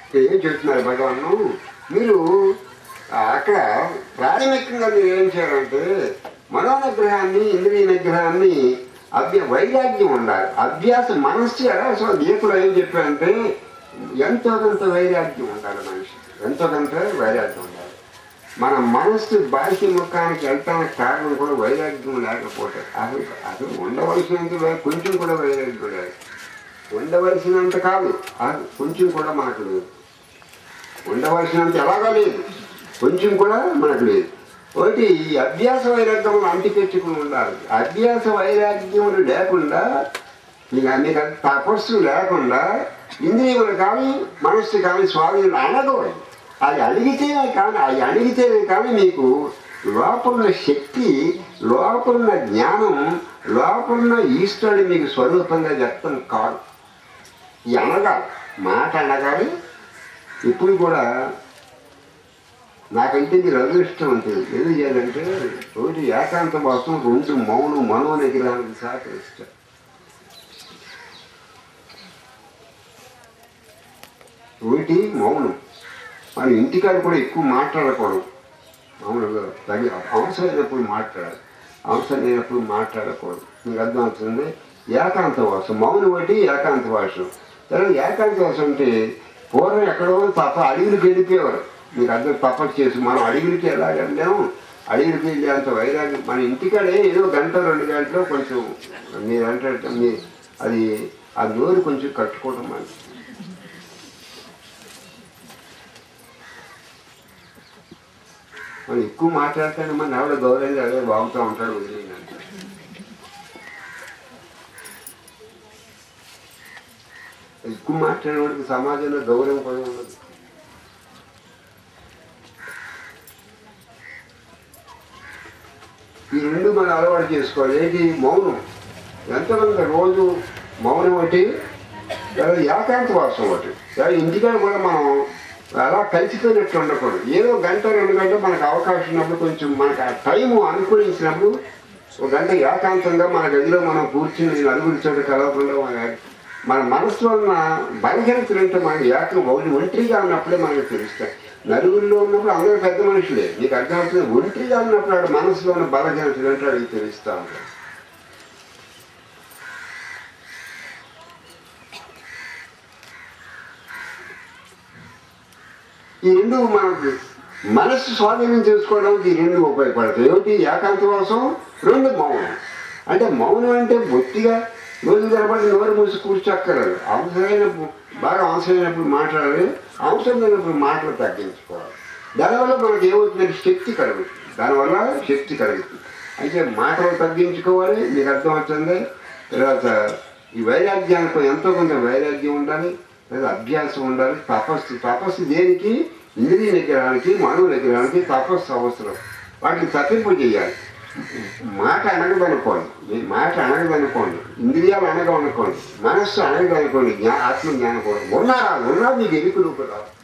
ఏం చెప్తున్నారు భగవాను, మీరు అక్కడ ప్రాథమికంగా మీరు ఏం చేయాలంటే మనోనిగ్రహాన్ని ఇంద్రియ నిగ్రహాన్ని వైరాగ్యం ఉండాలి. అభ్యాసం మనస్సు అసలు గీతలో ఏం చెప్పారంటే ఎంతో కొంత వైరాగ్యం ఉండాలి. మనిషి ఎంతో కొంత వైరాగ్యం ఉండాలి. మన మనస్సు బాహ్య ముఖానికి వెళ్తానికి కారణం కూడా వైరాగ్యం లేకపోతే అసలు ఉండవలసినంత కొంచెం కూడా వైరాగ్యం లేదు. ఉండవలసినంత కాదు, కొంచెం కూడా మనకు లేదు. ఉండవలసినంత ఎలాగా లేదు, కొంచెం కూడా మనకు లేదు. ఒకటి ఈ అభ్యాస వైరాగ్యం అంటిపెట్టుకుని ఉండాలి. అభ్యాస వైరాగ్యం లేకుండా మీకు తపస్సు లేకుండా ఇంద్రియములు కానీ మనస్సు కానీ స్వాధీనం అనగదు. అది అడిగితేనే కానీ మీకు లోపలున్న శక్తి, లోపలున్న జ్ఞానం, లోపలున్న ఈశ్వరుడు మీకు స్వరూపంగా వ్యక్తం కాదు. ఈ అనగాలి, మాట అనగాలి. ఇప్పుడు కూడా నాకంటే మీరు అదృష్టం ఉంటుంది. ఏం చేయాలంటే ఒకటి ఏకాంత వాసం, రెండు మౌనం, మనోనిగ్రహానికి సహకరిస్తారు. ఒకటి మౌనం. మన ఇంటికాడ కూడా ఎక్కువ మాట్లాడకూడదు. మామూలుగా అవసరమైనప్పుడు మాట్లాడాలి, అవసరం లేనప్పుడు మాట్లాడకూడదు. మీకు అర్థమవుతుంది. ఏకాంత వాసం మౌనం ఒకటి, ఏకాంత వాసం. తర్వాత ఏకాంత వాసం అంటే పూర్వం ఎక్కడో అడవులకు వెళ్ళిపోయేవారు. మీకు అర్థం తపస్సు చేసి మనం అడవులకి ఎలాగంటాము, అడవులకి వెళ్ళే అంత వైరాగ్యం మన ఇంటికాడే ఏదో గంట 2 గంటలో కొంచెం మీరు అంటే అది ఆ నోరు కొంచెం కట్టుకోవడం మంచి. మనం ఎక్కువ మాట్లాడితేనే మన ఎవడో గౌరవంగా అదే బాగుతూ ఉంటాడు, వదిలేదంటే. ఎక్కువ మాట్లాడే వాడికి సమాజంలో గౌరవం కూడా ఉండదు. ఈ రెండు మనం అలవాటు చేసుకోవాలి. ఏంటి? మౌనం. ఎంతమంది రోజు మౌనం ఒకటి, ఏకాంత వాసం ఒకటి. ఇంటికాడ కూడా మనం అలా కలిసిపోయినట్టు ఉండకూడదు. ఏదో గంట 2 గంటలు మనకు అవకాశం ఉన్నప్పుడు కొంచెం మనకు ఆ టైము అనుకూలించినప్పుడు 1 గంట ఏకాంతంగా మన గదిలో మనం కూర్చుని నలుగురి చోట కలవకుండా మన మనసులో ఉన్న బలహీనతలు అంటే మనకి ఒంటరిగా ఉన్నప్పుడే మనకు తెలుస్తాయి. నలుగురిలో ఉన్నప్పుడు అందరూ పెద్ద మనుషులే. నీకు అర్థమవుతుంది. ఒంటరిగా ఉన్నప్పుడు ఆడు మనసులో ఉన్న బలహీనతలు అంటే అడిగి తెలుస్తూ ఉంటాయి. ఈ రెండు మనకు మనస్సు స్వాధీనం చేసుకోవడానికి ఈ రెండు ఉపయోగపడతాయి. ఏమిటి? ఏకాంతవాసం, 2 మౌనం. అంటే మౌనం అంటే బొత్తిగా రోజు తరబడి నోరు మూసి కూర్చోక్కర్లేదు. బాగా అవసరమైనప్పుడు మాట్లాడాలి, అవసరం లేనప్పుడు మాటలు తగ్గించుకోవాలి. దానివల్ల మనకి ఏమవుతుందంటే శక్తి కలుగుతుంది. అయితే మాటలు తగ్గించుకోవాలి. మీకు అర్థమవుతుంది. తర్వాత ఈ వైరాగ్యానికి ఎంతో కొంత వైరాగ్యం ఉండాలి, లేదా అభ్యాసం ఉండాలి. తపస్సు దేనికి? ఇంద్రియ నిగ్రహానికి, మనో నిగ్రహానికి తపస్సు అవసరం. వాటిని తప్పింపు చేయాలి. మాట అనగదనుకోండి, ఇంద్రియాలు అనగదనుకోండి, మనస్సు అనగదనుకోండి, ఆత్మజ్ఞానం కూడా ఉన్నా మీకు ఎరుకులు కూడా.